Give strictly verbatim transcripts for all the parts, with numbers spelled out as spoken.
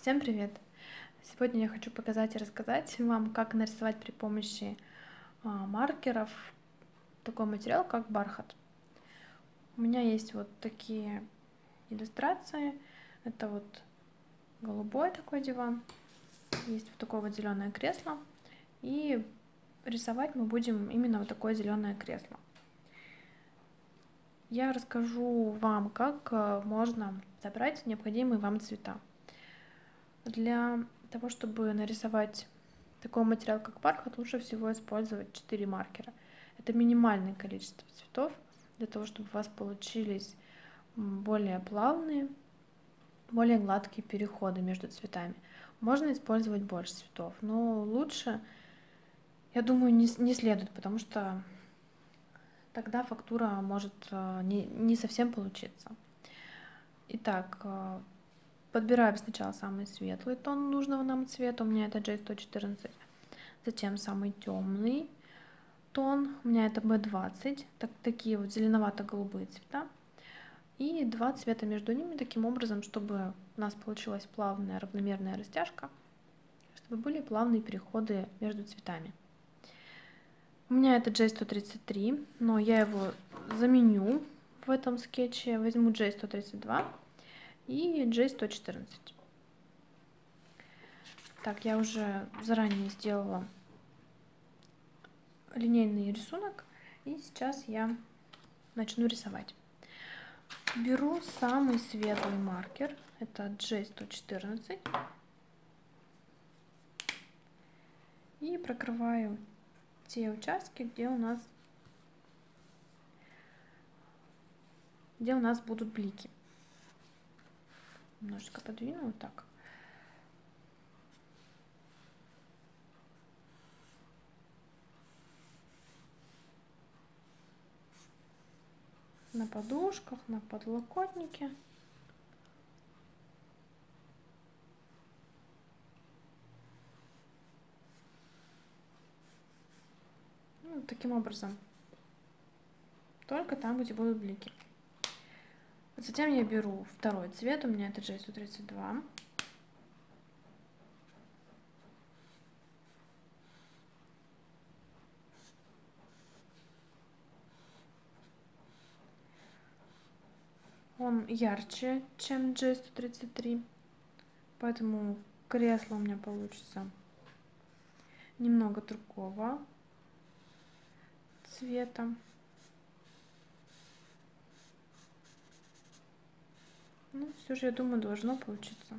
Всем привет! Сегодня я хочу показать и рассказать вам, как нарисовать при помощи а, маркеров такой материал, как бархат. У меня есть вот такие иллюстрации. Это вот голубой такой диван, есть вот такое вот зеленое кресло. И рисовать мы будем именно вот такое зеленое кресло. Я расскажу вам, как можно собрать необходимые вам цвета. Для того, чтобы нарисовать такой материал, как бархат, лучше всего использовать четыре маркера. Это минимальное количество цветов, для того, чтобы у вас получились более плавные, более гладкие переходы между цветами. Можно использовать больше цветов, но лучше, я думаю, не, не следует, потому что тогда фактура может не, не совсем получиться. Итак, подбираем сначала самый светлый тон нужного нам цвета, у меня это джей сто четырнадцать, затем самый темный тон, у меня это бэ двадцать, так, такие вот зеленовато-голубые цвета, и два цвета между ними, таким образом, чтобы у нас получилась плавная равномерная растяжка, чтобы были плавные переходы между цветами. У меня это джей сто тридцать три, но я его заменю в этом скетче, возьму джей сто тридцать два и джей сто четырнадцать. Так, я уже заранее сделала линейный рисунок, и сейчас я начну рисовать. Беру самый светлый маркер, это джей сто четырнадцать, и прокрываю те участки, где у нас где у нас будут блики. Немножечко подвину вот так. На подушках, на подлокотнике. Ну, таким образом. Только там, где будут блики. Затем я беру второй цвет, у меня это джей сто тридцать два. Он ярче, чем джей сто тридцать три, поэтому кресло у меня получится немного другого цвета. Ну, все же, я думаю, должно получиться.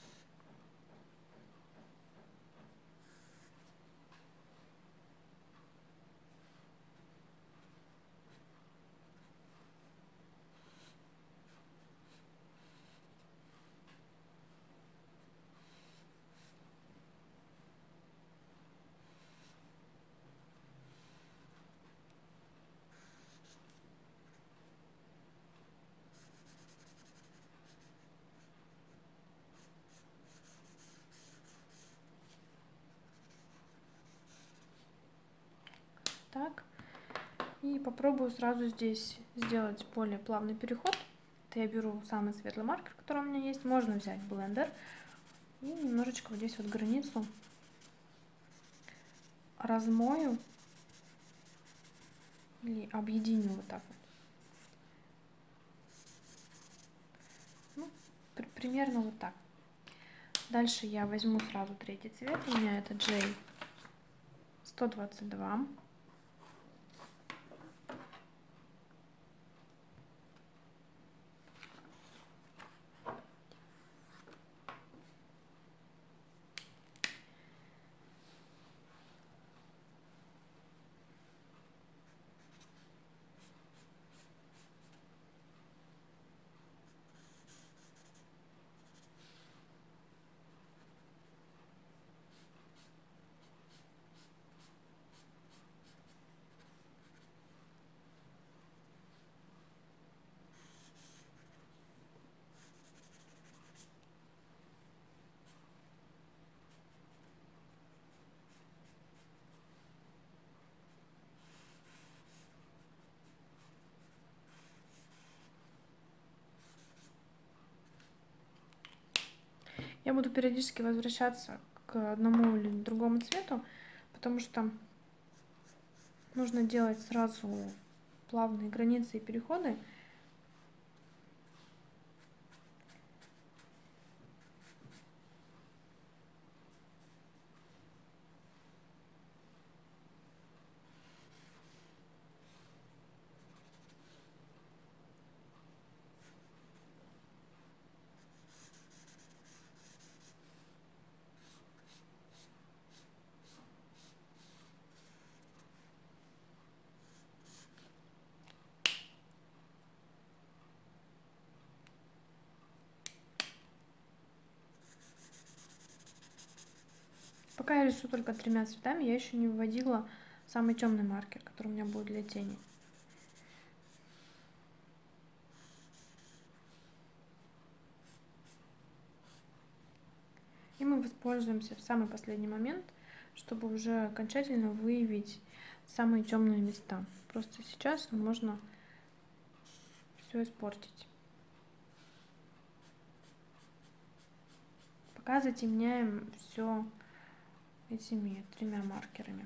Так, и попробую сразу здесь сделать более плавный переход. Это я беру самый светлый маркер, который у меня есть. Можно взять блендер и немножечко вот здесь вот границу размою или объединю вот так вот. Ну, при примерно вот так. Дальше я возьму сразу третий цвет. У меня это джей сто двадцать два. Я буду периодически возвращаться к одному или другому цвету, потому что нужно делать сразу плавные границы и переходы. Пока я рисую только тремя цветами, я еще не выводила самый темный маркер, который у меня будет для тени. И мы воспользуемся в самый последний момент, чтобы уже окончательно выявить самые темные места. Просто сейчас можно все испортить. Пока затемняем все этими тремя маркерами.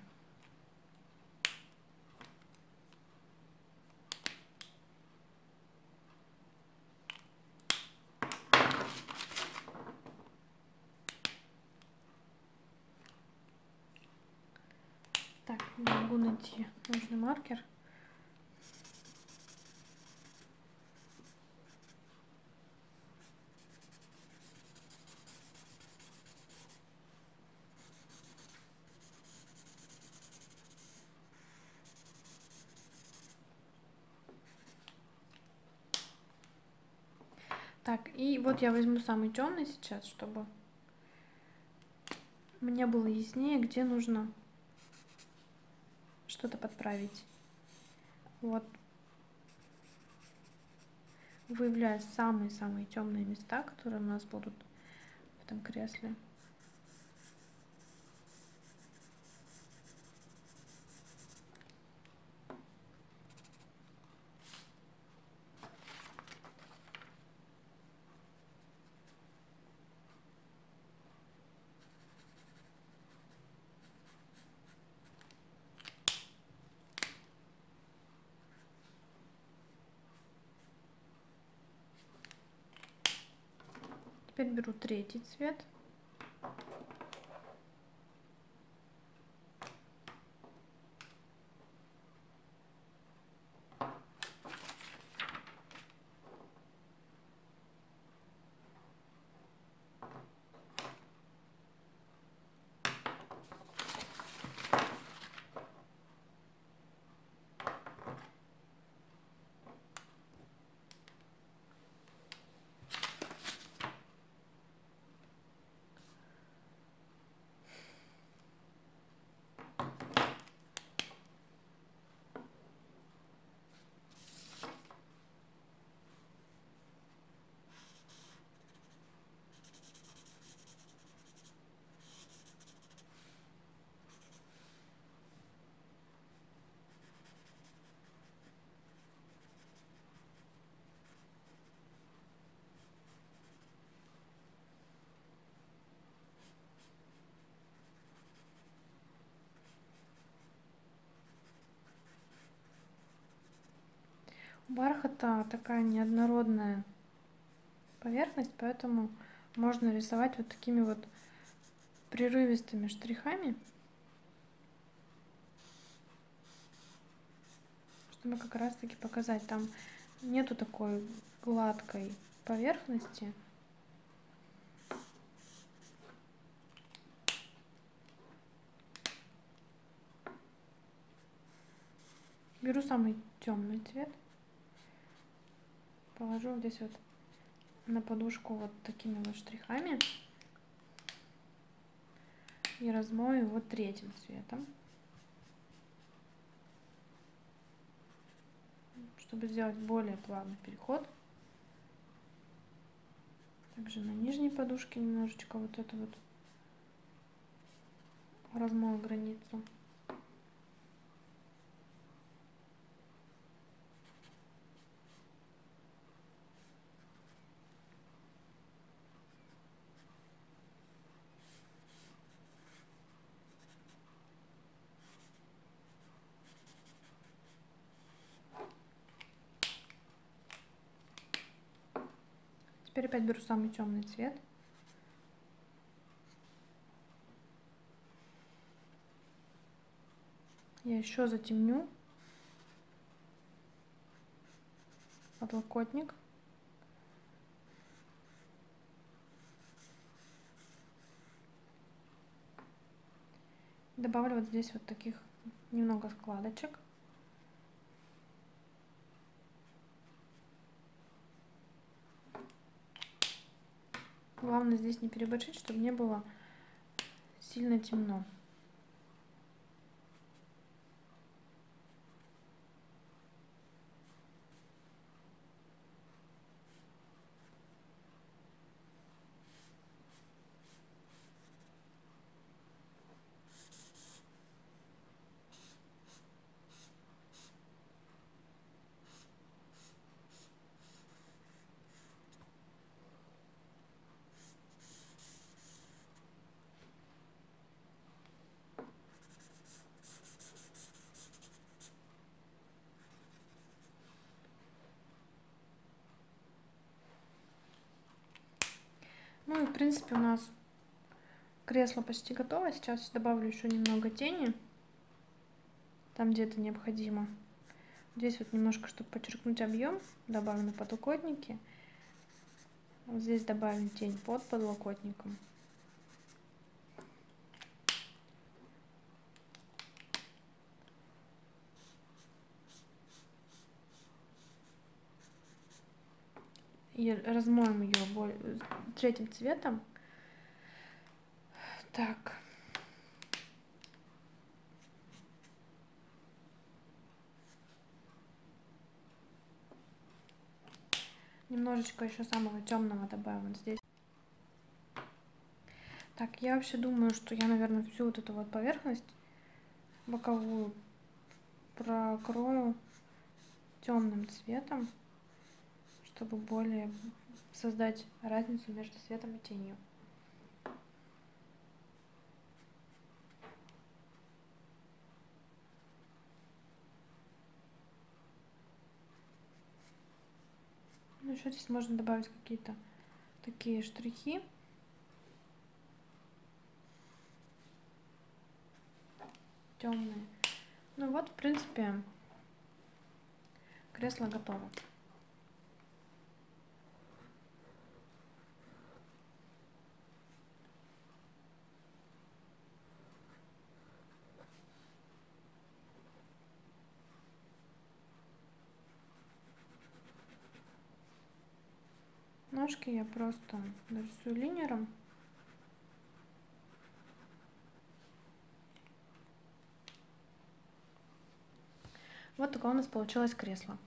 Так, не могу найти нужный маркер. Так, и вот я возьму самый темный сейчас, чтобы мне было яснее, где нужно что-то подправить. Вот. Выявляю самые-самые темные места, которые у нас будут в этом кресле. Теперь беру третий цвет. У бархата такая неоднородная поверхность, поэтому можно рисовать вот такими вот прерывистыми штрихами, чтобы как раз таки показать, там нету такой гладкой поверхности. Беру самый темный цвет, положу вот здесь вот на подушку вот такими вот штрихами и размою вот третьим цветом, чтобы сделать более плавный переход. Также на нижней подушке немножечко вот эту вот размою границу. Теперь опять беру самый темный цвет. Я еще затемню подлокотник. Добавлю вот здесь вот таких немного складочек. Главное здесь не переборщить, чтобы не было сильно темно. Ну и в принципе у нас кресло почти готово. Сейчас добавлю еще немного тени, там где это необходимо. Здесь вот немножко, чтобы подчеркнуть объем, добавлю на подлокотнике. Вот здесь добавим тень под подлокотником. И размоем ее третьим цветом. Так. Немножечко еще самого темного добавим вот здесь. Так, я вообще думаю, что я, наверное, всю вот эту вот поверхность боковую прокрою темным цветом, чтобы более создать разницу между светом и тенью. Ну, еще здесь можно добавить какие-то такие штрихи. Темные. Ну вот, в принципе, кресло готово. Ножки я просто нарисую линером. Вот такое у нас получилось кресло.